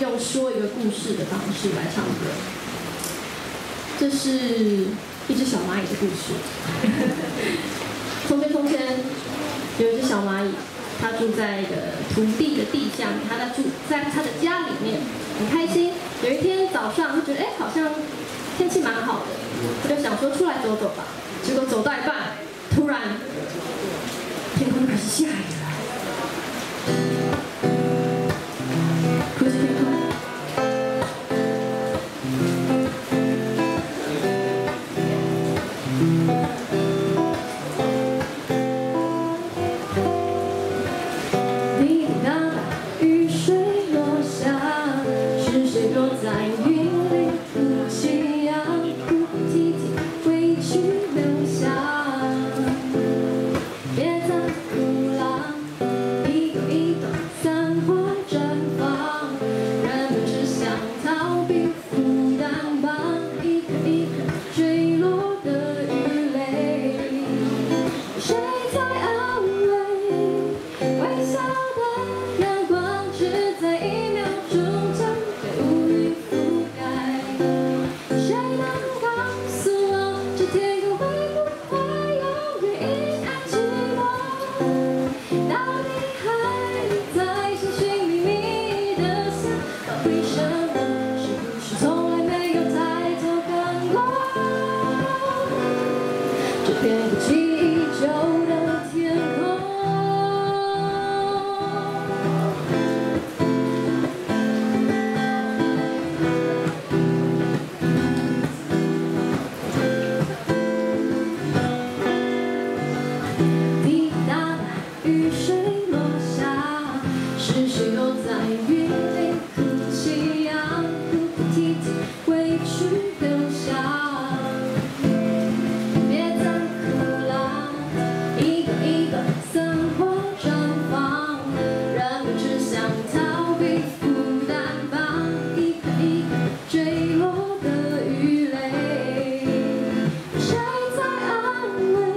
用说一个故事的方式来唱歌。这是一只小蚂蚁的故事。从前有一只小蚂蚁，它住在一个土地的地下面，它住在它的家里面，很开心。有一天早上，就觉得好像天气蛮好的，我就想说出来走走吧。结果走到一半，突然天空开始下雨了。哭泣天空。滴滴答答，雨水落下，是谁躲在云里哭泣呀？哭哭啼啼，委屈流下。别再哭了，一朵一朵散花绽放，人们只想逃避负担吧，一颗一颗坠落的雨泪，谁在安慰？微笑的阳光只在1秒钟就被乌云覆盖，谁能告诉我，这天空会不会永远阴暗寂寞？到底还在寻寻觅觅的想，为什么是不是从来没有抬头看过这片不期已久的天空？滴滴答答，雨水落下，是谁躲在云里哭泣呀？哭哭啼啼，委屈流下。别再哭了，一朵一朵散花绽放，人们只想逃避负担吧，一颗一颗坠落的雨泪，谁在安慰？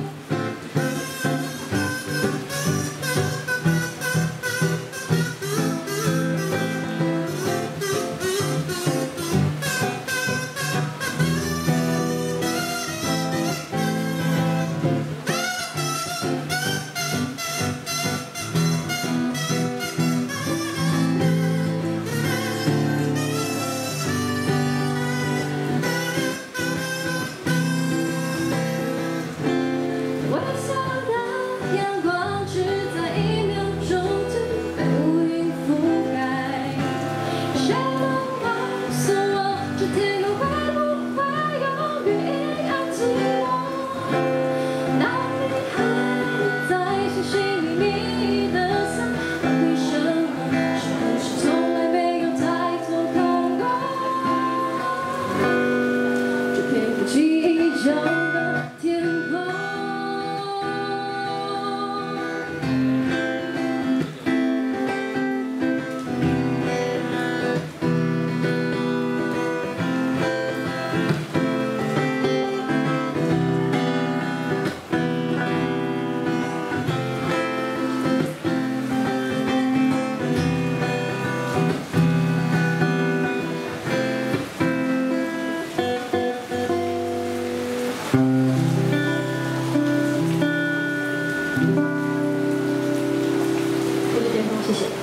微笑的阳光只在1秒钟就被乌云覆盖，谁能告诉我，这天空会不会永远阴暗寂寞？当你还在寻寻觅觅的想，为什么是不是从来没有抬头看过这片不期已久的天空？我的巅峰，谢谢。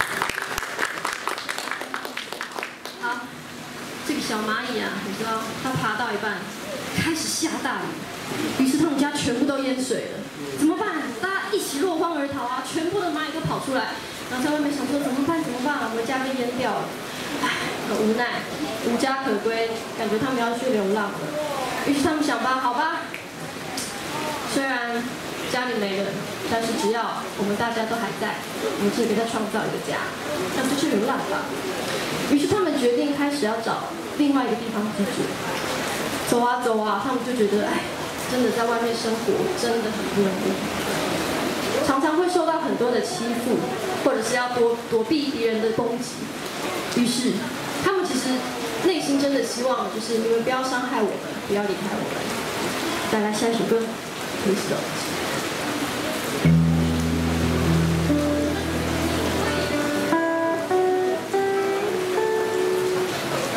好，这个小蚂蚁啊，你知道，它爬到一半，开始下大雨，于是他们家全部都淹水了。怎么办？大家一起落荒而逃啊！全部的蚂蚁都跑出来，然后在外面想说怎么办？怎么办？我们家被淹掉了。唉，很无奈，无家可归，感觉他们要去流浪了。于是他们想吧，好吧，虽然家里没人，但是只要我们大家都还在，我们就给他创造一个家，那就去流浪吧。于是他们决定开始要找另外一个地方居住。走啊走啊，他们就觉得，哎，真的在外面生活真的很不容易，常常会受到很多的欺负，或者是要躲避敌人的攻击。于是他们其实内心真的希望，就是你们不要伤害我们，不要离开我们。再来下一首歌，Please Don't。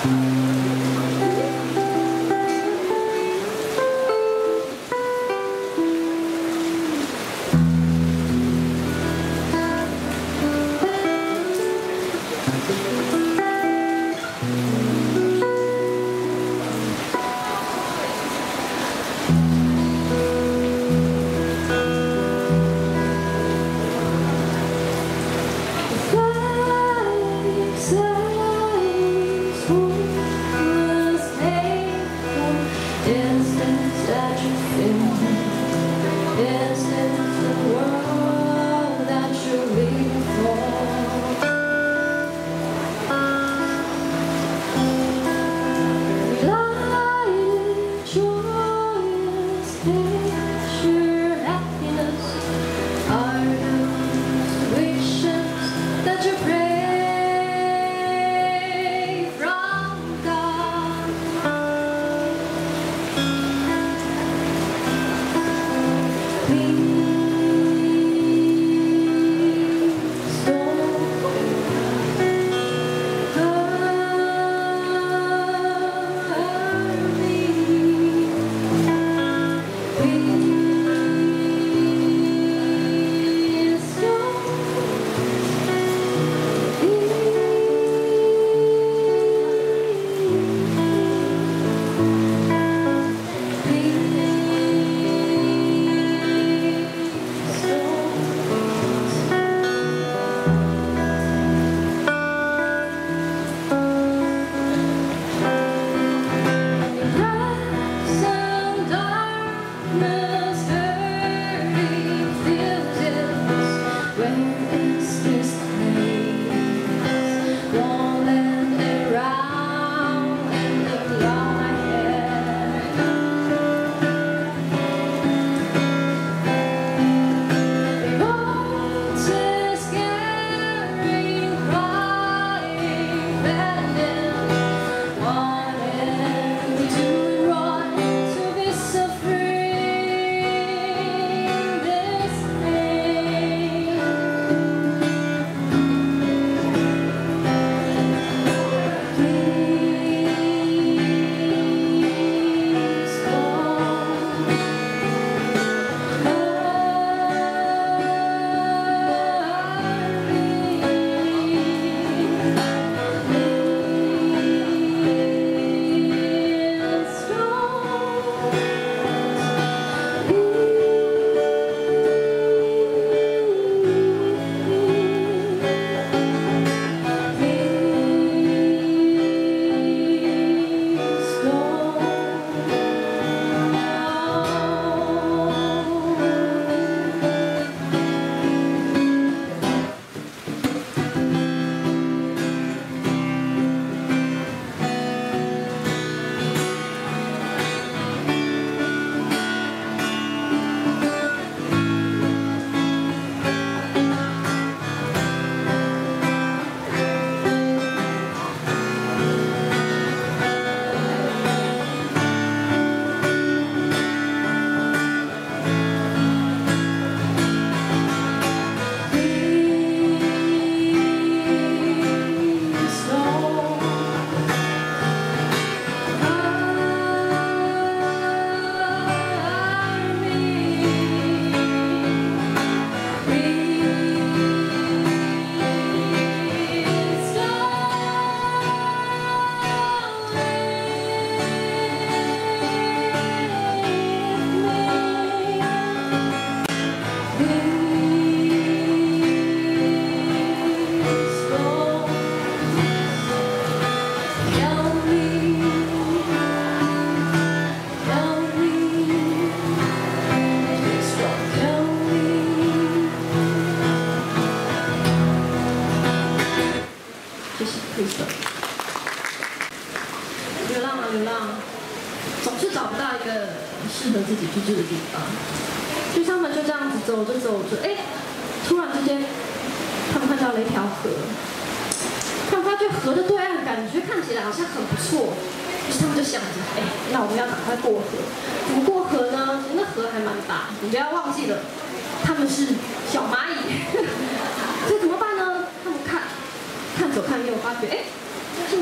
适合自己去住的地方。就他们就这样子走着走着，哎，突然之间，他们看到了一条河，他们发觉河的对岸感觉看起来好像很不错，于是他们就想着，哎，那我们要赶快过河。怎么过河呢？其实那河还蛮大，你不要忘记了，他们是小蚂蚁，所以怎么办呢？他们看左看右，发觉，哎，是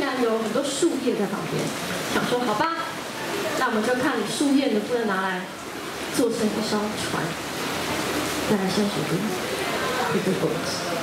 然有很多树叶在旁边，想说好吧，那我们就看你树叶能不能拿来做成一艘船，再来下水边一个boat。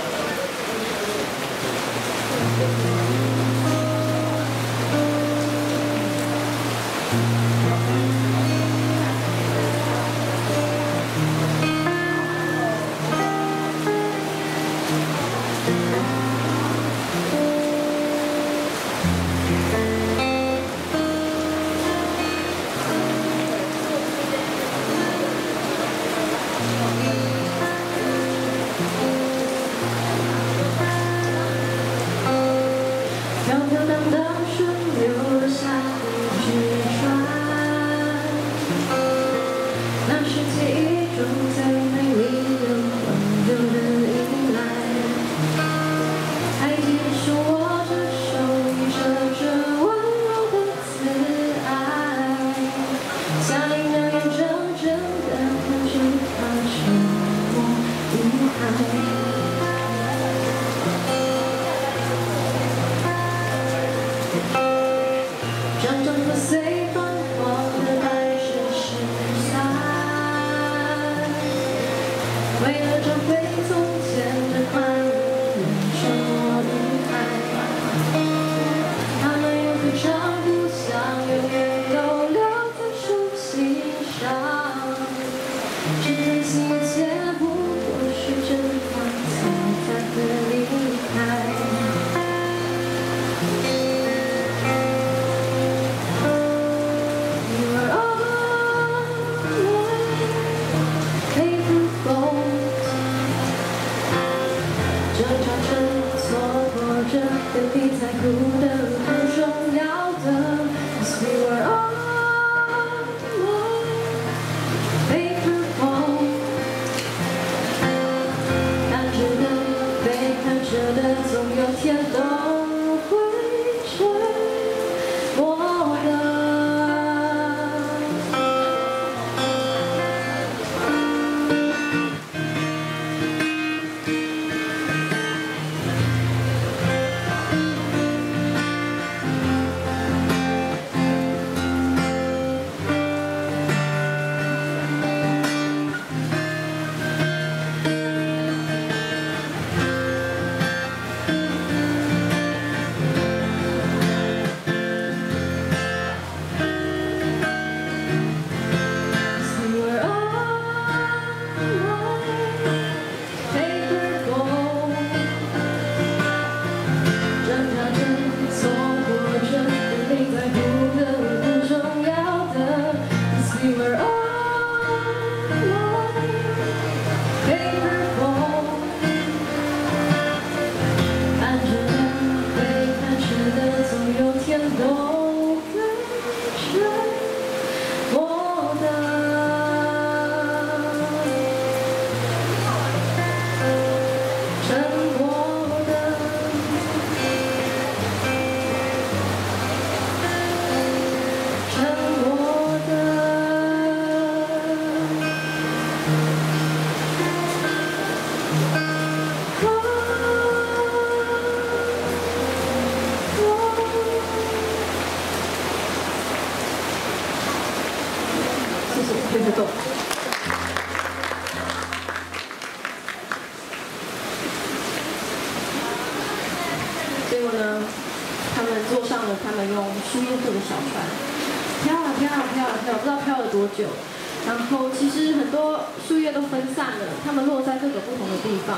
结果呢，他们坐上了他们用树叶做的小船，飘啊飘啊飘啊飘，不知道飘了多久。然后其实很多树叶都分散了，它们落在各个不同的地方。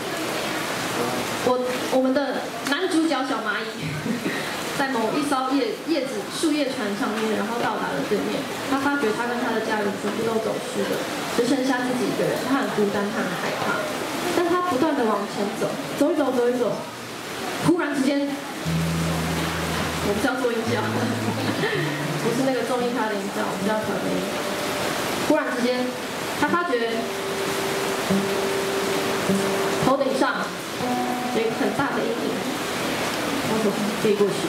我们的男主角小蚂蚁在某一艘树叶船上面，然后到达了对面。他发觉他跟他的家人全部都走失了，只剩下自己一个人。他很孤单，他很害怕，但他不断的往前走，走一走，走一走。忽然之间，我不是要做音效，不是那个综艺咖的音效，我是要调的音。忽然之间，他发觉头顶上有一个很大的阴影，从头飞过去。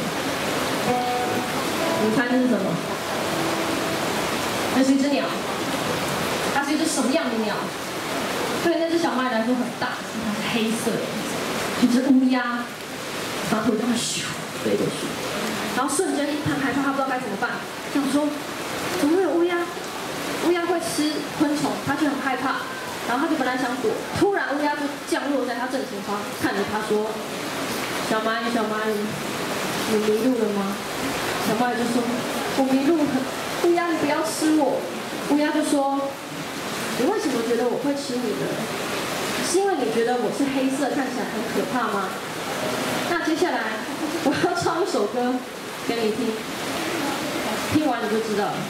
你猜这是什么？那是一只鸟。它是一只什么样的鸟？对那只小蚂蚁来说很大，它是黑色的，一只乌鸦。然后就这样咻飞过去。 然后瞬间很害怕，他不知道该怎么办，想说怎么会有乌鸦？乌鸦会吃昆虫，他就很害怕。然后他就本来想躲，突然乌鸦就降落在他正前方，看着他说：“小蚂蚁，小蚂蚁，你迷路了吗？”小蚂蚁就说：“我迷路了。”乌鸦，你不要吃我。乌鸦就说：“你为什么觉得我会吃你呢？是因为你觉得我是黑色，看起来很可怕吗？”那接下来我要唱一首歌给你听，听完你就知道了。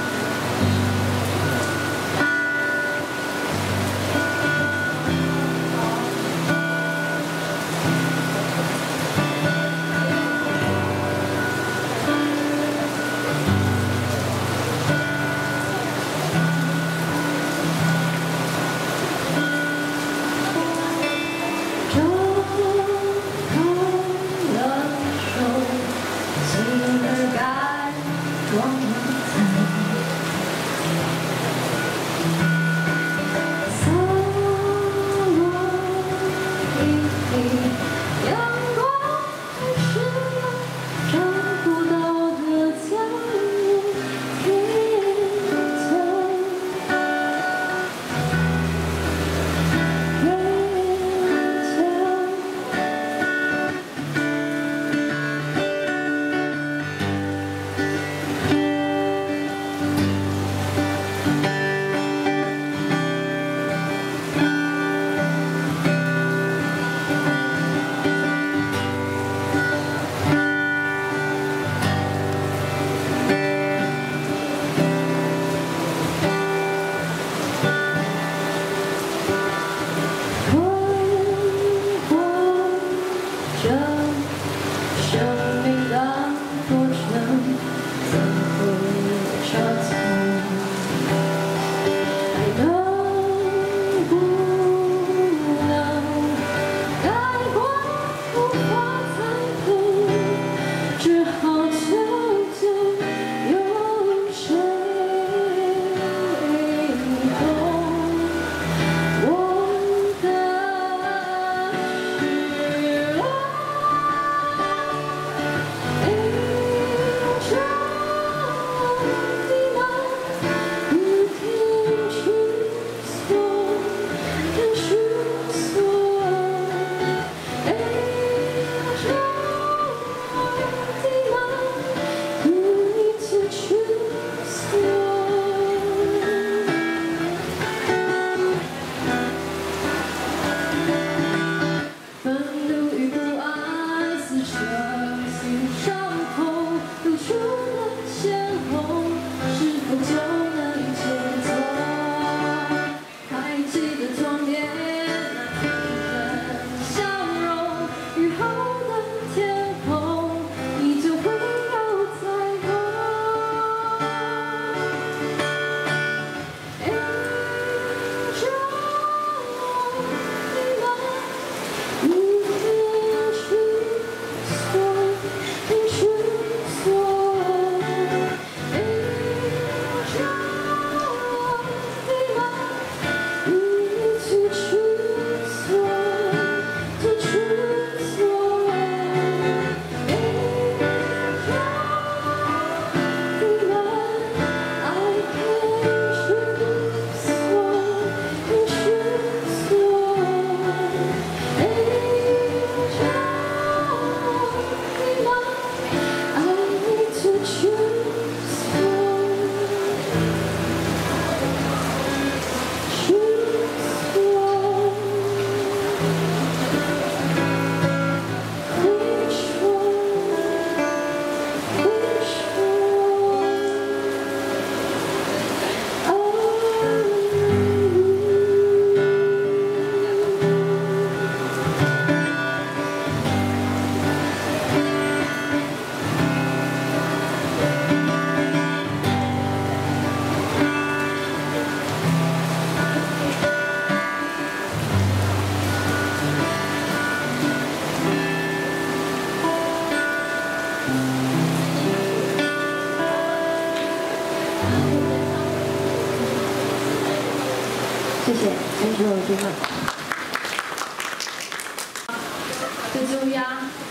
谢谢，Angel 的部分。 这只乌鸦唱完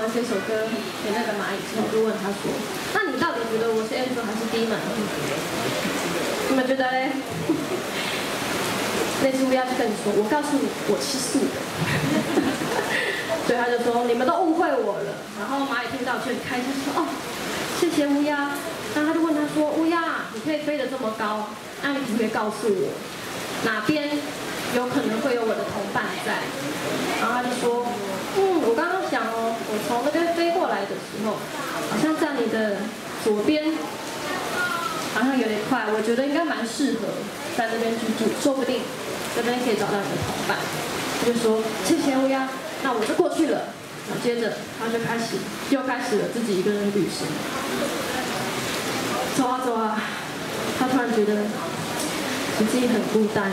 这首歌给那个蚂蚁之后，就问他说：“那你到底觉得我是 Angel 还是 Demon？” 你们觉得嘞？那只乌鸦就跟你说：“我告诉你，我吃素的。”所以他就说：“你们都误会我了。”然后蚂蚁听到就很开心，说：“哦，谢谢乌鸦。”然后他就问他说：“乌鸦，你可以飞得这么高，那你可不可以告诉我哪边有可能会有我的同伴在？”然后他就说：“我刚刚想哦，我从那边飞过来的时候，好像在你的左边，好像有点快，我觉得应该蛮适合在那边居住，说不定这边可以找到你的同伴。”他就说：“谢谢乌鸦，那我就过去了。”然后接着他就又开始了自己一个人的旅行。走啊走啊，他突然觉得自己很孤单，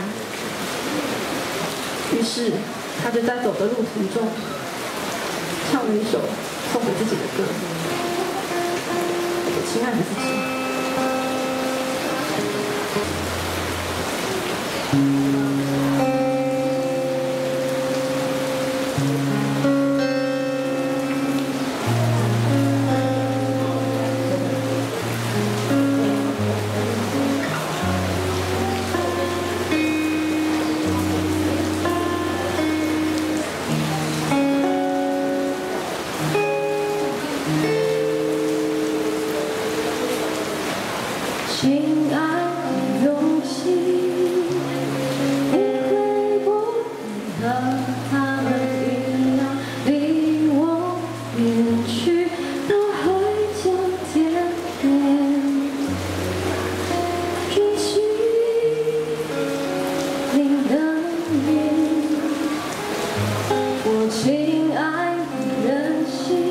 于是他就在走的路途中唱了一首送给自己的歌，《亲爱的自己》。亲爱的勇气，你会不会和他们一样离我远去，到会将天边追寻你的脸？我亲爱的人心。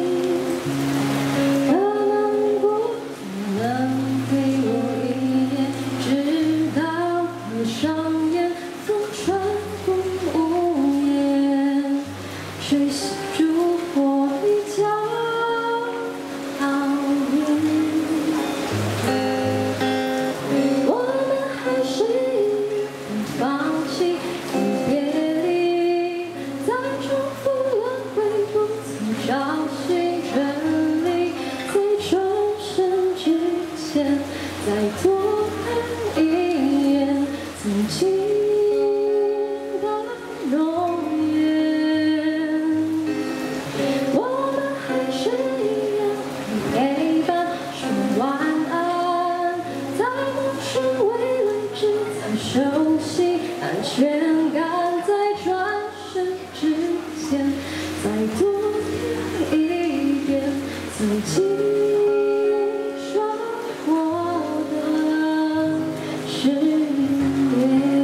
吹熄烛火的骄傲云，我们还是不放弃，不别离，在重复轮回不曾找寻真理，在转身之前，再多看一眼曾经的容颜。熟悉安全感，在转身之前，再多看一遍自己说过的誓言。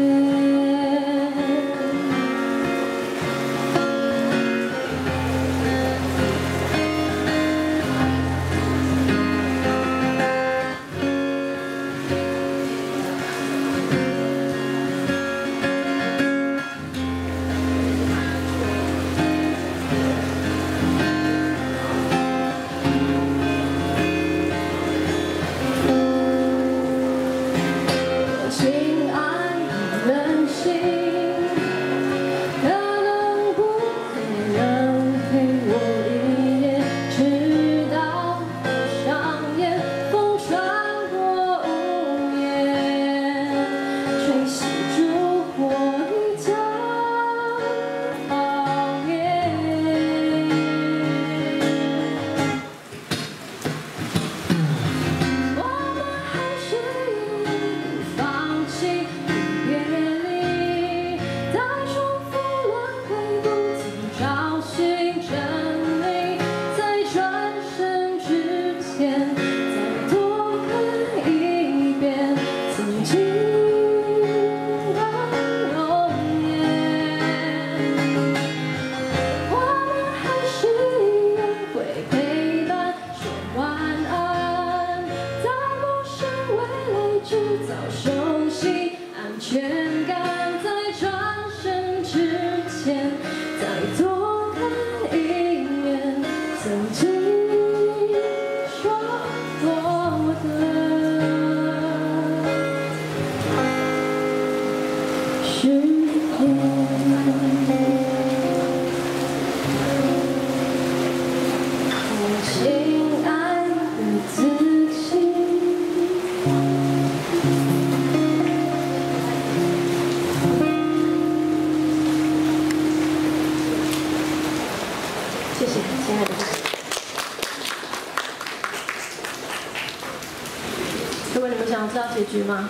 想知道结局吗？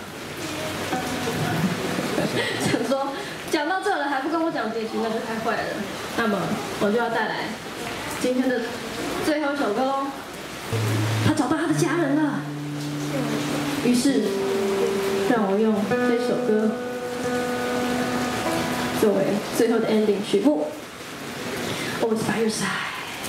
想说讲到这了还不跟我讲结局，那就太坏了。那么我就要带来今天的最后一首歌喽。他找到他的家人了，于是让我用这首歌作为最后的 ending 曲目。Always by your side。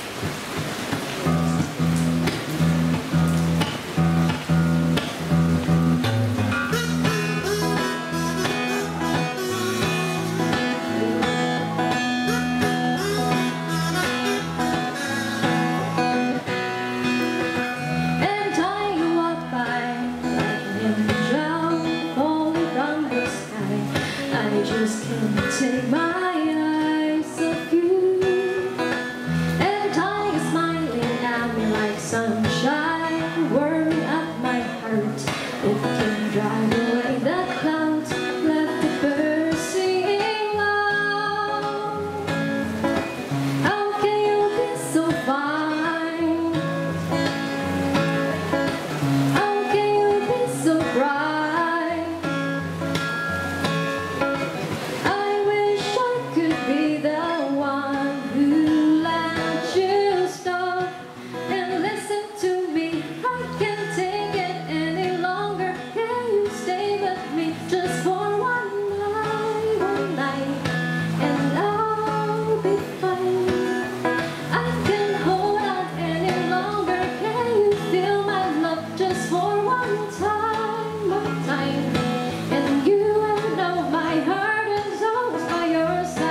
Just can't take my eyes off you. Every time you're smiling at me like sunshine, warming up my heart. It can drive away the clouds, let the birds sing loud. How can you be so fine? How can you be so bright? Be the one who let you stop and listen to me. I can't take it any longer. Can you stay with me just for one night, and I'll be fine. I can't hold on any longer. Can you feel my love just for one time, one time? And you will know my heart is always by your side.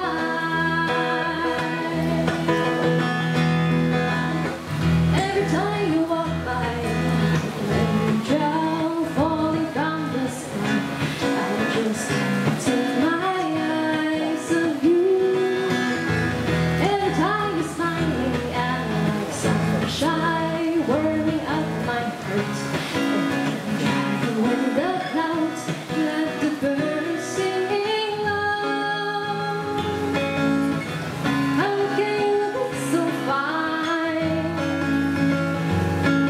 Warming up my heart, and when the clouds let the birds sing loud. How can you be so fine?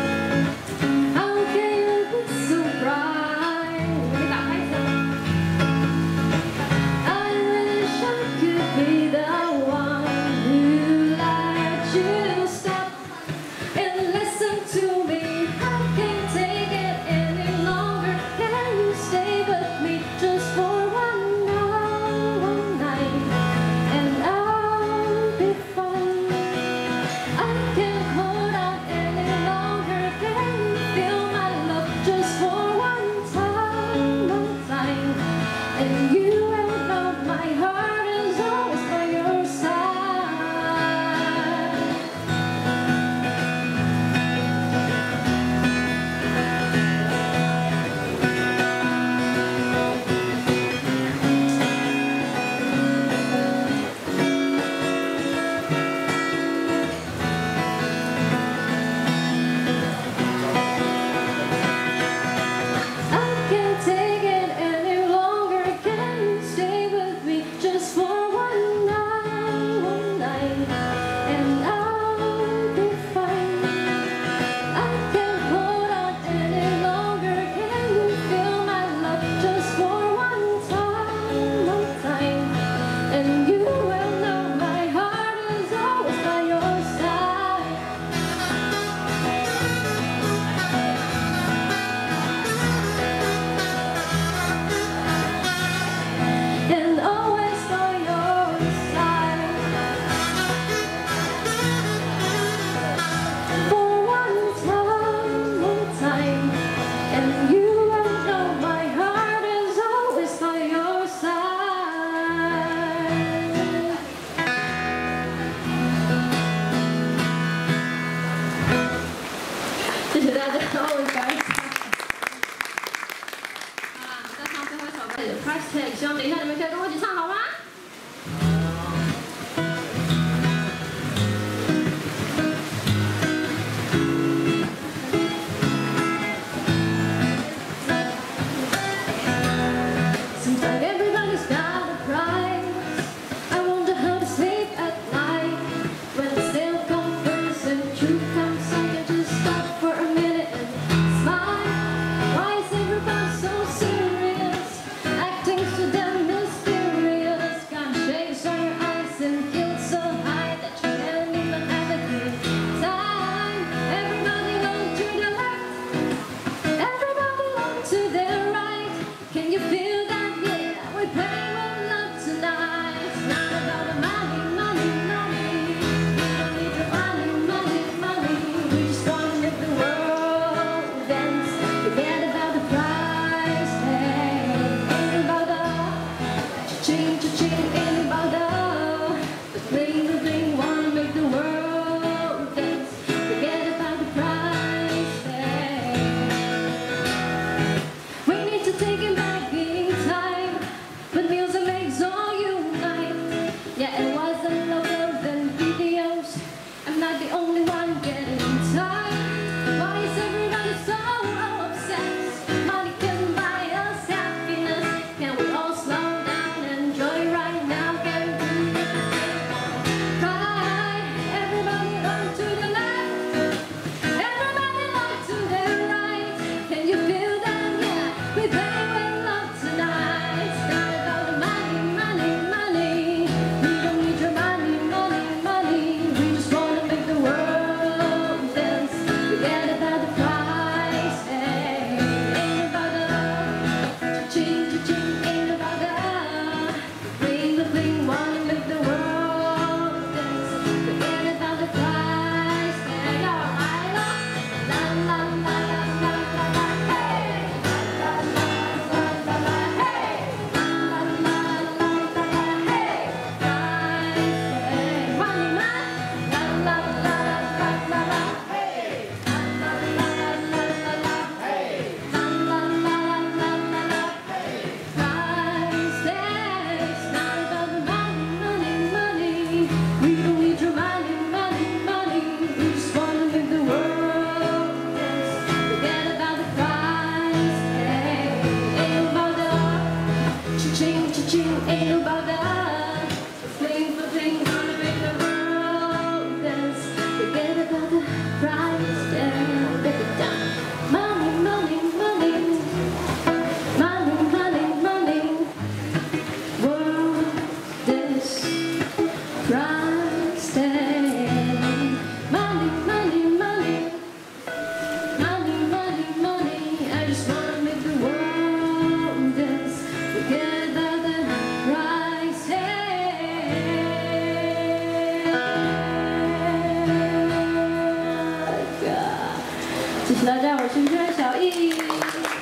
谢谢大家，我是主持人小易。